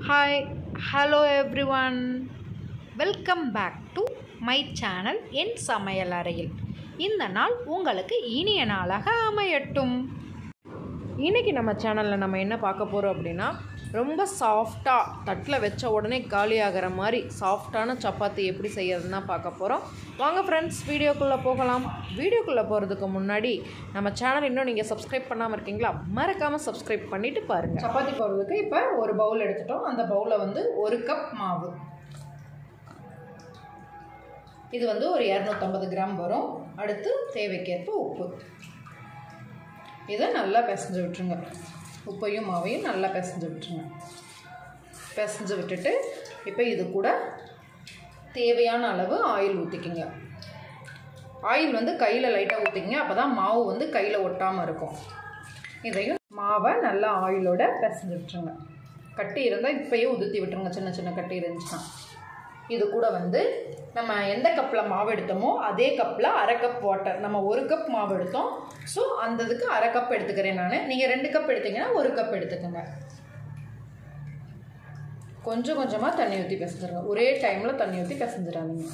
Hi, hello everyone. Welcome back to my channel in Samayal Arayil. இந்த நாள் உங்களுக்கு இனிய நாளாக அமையட்டும். இன்னைக்கு நம்ம சேனலில் நம்ம என்ன பார்க்க போகிறோம் அப்படின்னா ரொம்ப சாஃப்டாக தட்டில் வச்ச உடனே காலியாகிற மாதிரி சாஃப்டான சப்பாத்தி எப்படி செய்யறதுன்னா பார்க்க போகிறோம். வாங்க ஃப்ரெண்ட்ஸ், வீடியோக்குள்ளே போகலாம். வீடியோக்குள்ளே போகிறதுக்கு முன்னாடி நம்ம சேனல் இன்னும் நீங்கள் சப்ஸ்கிரைப் பண்ணாமல் இருக்கீங்களா? மறக்காமல் சப்ஸ்கிரைப் பண்ணிவிட்டு பாருங்கள். சப்பாத்தி போடுறதுக்கு இப்போ ஒரு பவுல் எடுத்துட்டோம். அந்த பவுலில் வந்து 1 கப் மாவு, இது வந்து ஒரு 250 கிராம் வரும். அடுத்து தேவைக்கேற்ப உப்பு, இதை நல்லா பிசைஞ்சு விட்டுருங்க. உப்பையும் மாவையும் நல்லா பிசைஞ்சு விட்டுருங்க. பிசைஞ்சு விட்டுட்டு இப்போ இது கூட தேவையான அளவு ஆயில் ஊற்றிக்கிங்க. ஆயில் வந்து கையில் லைட்டாக ஊற்றிக்கிங்க, அப்போ தான் மாவு வந்து கையில் ஒட்டாமல் இருக்கும். இதையும் மாவை நல்லா ஆயிலோட பிசைஞ்சு விட்டுருங்க. கட்டி இருந்தால் இப்போயே உதுத்தி விட்டுருங்க, சின்ன சின்ன கட்டி இருந்துச்சுன்னா. இது கூட வந்து நம்ம எந்த கப்பில் மாவு எடுத்தோமோ அதே கப்பில் 1/2 கப் வாட்டர். நம்ம 1 கப் மாவு எடுத்தோம், ஸோ அந்த இதுக்கு 1/2 கப் எடுத்துக்கிறேன் நான். நீங்கள் 2 கப் எடுத்தீங்கன்னா 1 கப் எடுத்துக்கோங்க. கொஞ்சம் கொஞ்சமாக தண்ணி ஊற்றி பிசைஞ்சிருங்க. ஒரே டைமில் தண்ணி ஊற்றி பிசைஞ்சிடாதீங்க.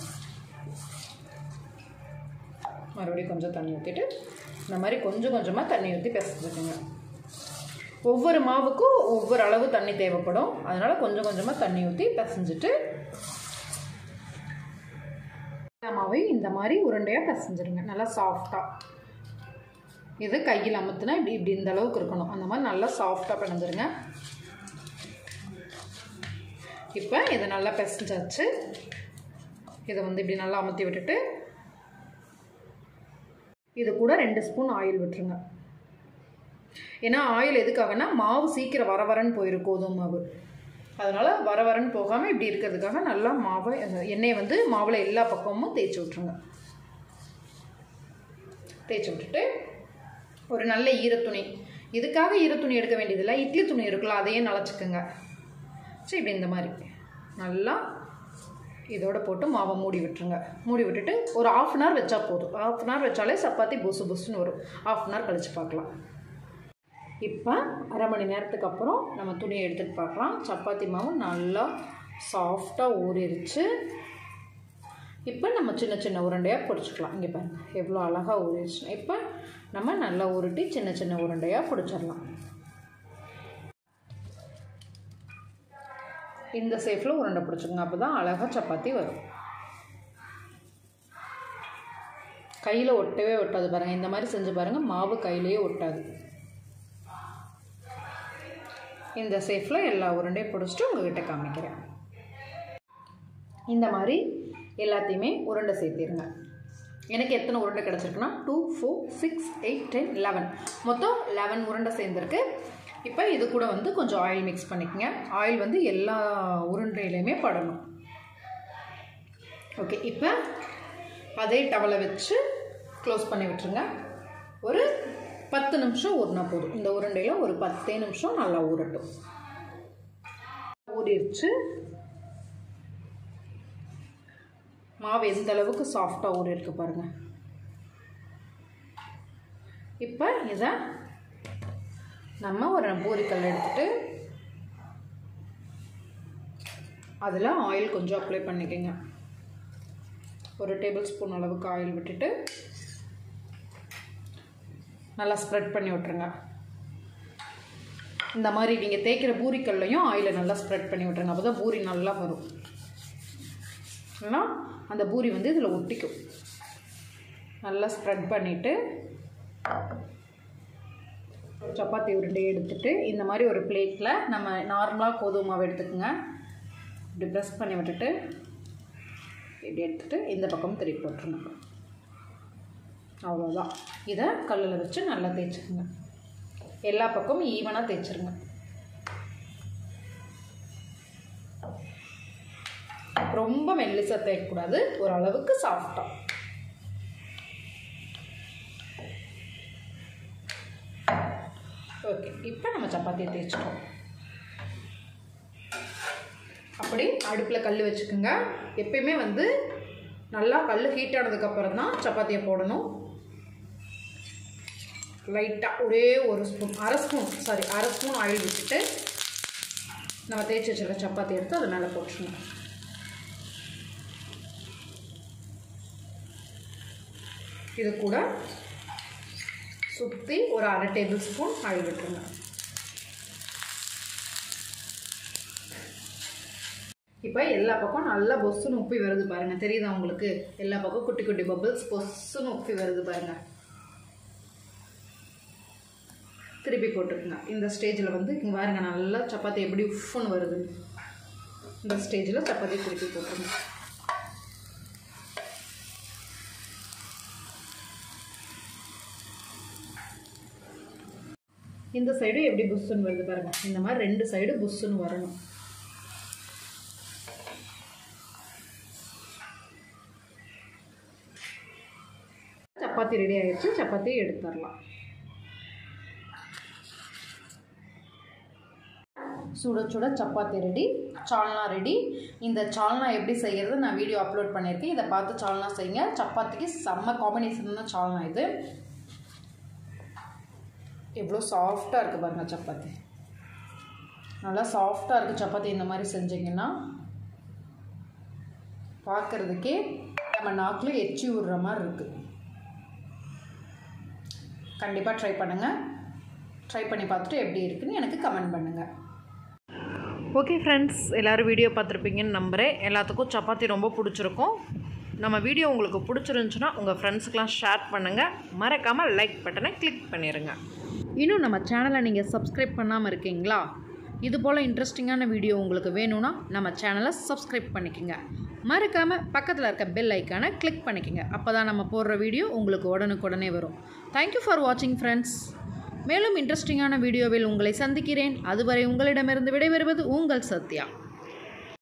மறுபடியும் கொஞ்சம் தண்ணி ஊற்றிட்டு இந்த மாதிரி கொஞ்சம் கொஞ்சமாக தண்ணி ஊற்றி பிசைஞ்சுக்கோங்க. ஒவ்வொரு மாவுக்கும் ஒவ்வொரு அளவு தண்ணி தேவைப்படும், அதனால் கொஞ்சம் கொஞ்சமாக தண்ணி ஊற்றி பிசைஞ்சிட்டு மாவை இந்த மாதிரி உருண்டையாக பிசைஞ்சிருங்க. நல்லா சாஃப்டாக, இது கையில் அமுத்துனா இப்படி இப்படி இந்த அளவுக்கு இருக்கணும். அந்த மாதிரி நல்லா சாஃப்டாக பிணைஞ்சிருங்க. இப்போ இதை நல்லா பிசைஞ்சாச்சு. இதை வந்து இப்படி நல்லா அமுத்தி விட்டுட்டு இது கூட 2 ஸ்பூன் ஆயில் விட்டுருங்க. ஏன்னா ஆயில் எதுக்காகனா மாவு சீக்கிரம் வரன்னு போயிடும், கோதுமை மாவு. அதனால் வரன்னு போகாமல் இப்படி இருக்கிறதுக்காக நல்லா மாவை எண்ணெயை வந்து மாவில் எல்லா பக்கமும் தேய்ச்சி விட்ருங்க. தேய்ச்சி விட்டுட்டு ஒரு நல்ல ஈரத்துணி, இதுக்காக ஈரத்துணி எடுக்க வேண்டியதில்லை, இட்லி துணி இருக்குல்ல அதையே நனைச்சிக்கோங்க. சரி, இப்படி இந்த மாதிரி நல்லா இதோட போட்டு மாவை மூடி விட்டுருங்க. மூடி விட்டுட்டு ஒரு 1/2 அன் ஹவர் வச்சா போதும். 1/2 அன் ஹவர் வச்சாலே சப்பாத்தி புசு புசுன்னு வரும். 1/2 அன் ஹவர் கழித்து பார்க்கலாம். இப்போ 1/2 மணி நேரத்துக்கு அப்புறம் நம்ம துணியை எடுத்துகிட்டு பார்க்கலாம். சப்பாத்தி மாவு நல்லா சாஃப்டாக ஊறிடுச்சு. இப்போ நம்ம சின்ன சின்ன உருண்டையாக பிடிச்சிக்கலாம். இங்கே பாருங்கள் எவ்வளோ அழகாக ஊறிடுச்சு. இப்போ நம்ம நல்லா உருட்டி சின்ன சின்ன உருண்டையாக பிடிச்சிடலாம். இந்த ஷேப்பில் உருண்டை பிடிச்சிக்கோங்க, அப்போ தான் அழகாக சப்பாத்தி வரும். கையில் ஒட்டவே ஒட்டாது பாருங்கள். இந்த மாதிரி செஞ்சு பாருங்கள், மாவு கையிலேயே ஒட்டாது. இந்த ஷேப்பில் எல்லா உருண்டையும் பிடிச்சிட்டு உங்கள்கிட்ட காமிக்கிறேன். இந்த மாதிரி எல்லாத்தையுமே உருண்டை சேர்த்திருங்க. எனக்கு எத்தனை உருண்டை கிடச்சிருக்குன்னா 2, 4, 6, 8, 10, 11 மொத்தம் 11 உருண்டை சேர்ந்துருக்கு. இப்போ இது கூட வந்து கொஞ்சம் ஆயில் மிக்ஸ் பண்ணிக்கோங்க. ஆயில் வந்து எல்லா உருண்டையிலையுமே படணும். ஓகே, இப்போ அதே டவலை வச்சு க்ளோஸ் பண்ணி விட்டுருங்க. ஒரு 10 நிமிஷம் ஊறினா போதும். இந்த உருண்டையில் ஒரு 10 நிமிஷம் நல்லா ஊறட்டும். ஊறிடுச்சு. மாவு எந்த அளவுக்கு சாஃப்டாக ஊறி இருக்கு பாருங்கள். இப்போ இதை நம்ம ஒரு பூரிக்கல் எடுத்துட்டு அதில் ஆயில் கொஞ்சம் அப்ளை பண்ணிக்கோங்க. ஒரு டேபிள் ஸ்பூன் அளவுக்கு ஆயில் விட்டுட்டு நல்லா ஸ்ப்ரெட் பண்ணி விட்டுருங்க. இந்த மாதிரி நீங்கள் தேய்க்கிற பூரிக்கல்லையும் ஆயிலை நல்லா ஸ்ப்ரெட் பண்ணி விட்டுருங்க. அப்போ தான் பூரி நல்லா வரும். இல்லைனா அந்த பூரி வந்து இதில் ஒட்டிக்கும். நல்லா ஸ்ப்ரெட் பண்ணிவிட்டு சப்பாத்தி உருண்டையை எடுத்துகிட்டு இந்த மாதிரி ஒரு பிளேட்டில் நம்ம நார்மலாக கோதுமை மாவு எடுத்துக்கோங்க. இப்படி ப்ரெஸ் பண்ணி விட்டுட்டு இப்படி எடுத்துகிட்டு இந்த பக்கம் திருப்பி போட்டுருங்க. அவ்வளோதான். இதை கல்லில் வச்சு நல்லா தேய்ச்சிருங்க. எல்லா பக்கமும் ஈவனாக தேய்ச்சிருங்க. ரொம்ப மெல்லிசாக தேய்க்கக்கூடாது, ஓரளவுக்கு சாஃப்டாக. ஓகே, இப்போ நம்ம சப்பாத்தியை தேய்ச்சிட்டோம். அப்படி அடுப்பில் கல் வச்சுக்கோங்க. எப்பயுமே வந்து நல்லா கல் ஹீட் ஆனதுக்கப்புறம் தான் சப்பாத்தியை போடணும். லைட்டாக ஒரே 1 ஸ்பூன் 1/2 ஸ்பூன் ஆயில் விட்டுட்டு நம்ம தேய்ச்சி வச்சுருக்க சப்பாத்தி எடுத்து அது மேலே போட்டுருங்க. இது கூட சுற்றி ஒரு 1/2 டேபிள் ஸ்பூன் ஆயில் விட்டுருங்க. இப்போ எல்லா பக்கம் நல்லா பொஸ்ஸுன்னு உப்பி வருது பாருங்கள். தெரியுதா உங்களுக்கு? எல்லா பக்கம் குட்டி குட்டி பபிள்ஸ் பொஸ்ஸுன்னு உப்பி வருது பாருங்கள். திருப்பி போட்டுருக்குங்க. இந்த ஸ்டேஜில் வந்து இங்கே பாருங்கள் நல்லா சப்பாத்தி எப்படி உஃப்னு வருது. இந்த ஸ்டேஜில் சப்பாத்தி திருப்பி போட்டுருங்க. இந்த சைடு எப்படி புஷ்ஷுன்னு வருது பாருங்கள். இந்த மாதிரி 2 சைடு புஷ்ஷுன்னு வரணும். சப்பாத்தி ரெடி ஆகிடுச்சு. சப்பாத்தி எடுத்துடலாம். சுட சுட சப்பாத்தி ரெடி, சால்னா ரெடி. இந்த சால்னா எப்படி செய்கிறது நான் வீடியோ அப்லோட் பண்ணியிருக்கேன். இதை பார்த்து சால்னா செய்யுங்க. சப்பாத்திக்கு செம்ம காம்பினேஷன் தான் சால்னா இது. எவ்வளோ சாஃப்டாக இருக்குது பாருங்கள் சப்பாத்தி. நல்லா சாஃப்டாக இருக்குது சப்பாத்தி. இந்த மாதிரி செஞ்சிங்கன்னா பார்க்குறதுக்கே நம்ம நாக்கில் எச்சி விடுற மாதிரி இருக்குது. கண்டிப்பாக ட்ரை பண்ணுங்கள். ட்ரை பண்ணி பார்த்துட்டு எப்படி இருக்குன்னு எனக்கு கமெண்ட் பண்ணுங்கள். ஓகே ஃப்ரெண்ட்ஸ், எல்லோரும் வீடியோ பார்த்துருப்பீங்கன்னு நம்புகிறேன். எல்லாத்துக்கும் சப்பாத்தி ரொம்ப பிடிச்சிருக்கும். நம்ம வீடியோ உங்களுக்கு பிடிச்சிருந்துச்சுன்னா உங்கள் ஃப்ரெண்ட்ஸுக்கெலாம் ஷேர் பண்ணுங்கள். மறக்காமல் லைக் பட்டனை கிளிக் பண்ணிடுங்க. இன்னும் நம்ம சேனலை நீங்கள் சப்ஸ்கிரைப் பண்ணாமல் இருக்கீங்களா? இது போல் இன்ட்ரெஸ்டிங்கான வீடியோ உங்களுக்கு வேணும்னா நம்ம சேனலை சப்ஸ்கிரைப் பண்ணிக்கோங்க. மறக்காமல் பக்கத்தில் இருக்க பெல் ஐக்கானை கிளிக் பண்ணிக்கோங்க. அப்போ தான் நம்ம போடுற வீடியோ உங்களுக்கு உடனுக்குடனே வரும். தேங்க்யூ ஃபார் வாட்சிங் ஃப்ரெண்ட்ஸ். மேலும் இன்ட்ரெஸ்டிங்கான வீடியோவில் உங்களை சந்திக்கிறேன். அதுவரை உங்களிடமிருந்து விடைபெறுவது உங்கள் சத்யா.